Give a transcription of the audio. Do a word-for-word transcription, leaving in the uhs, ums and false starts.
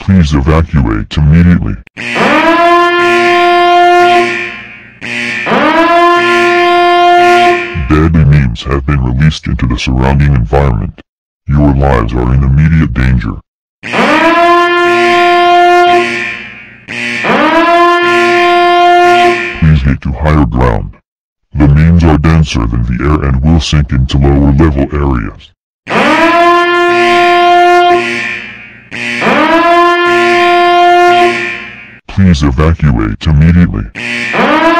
Please evacuate immediately. Deadly memes have been released into the surrounding environment. Your lives are in immediate danger. Please get to higher ground. The memes are denser than the air and will sink into lower level areas. Please evacuate immediately.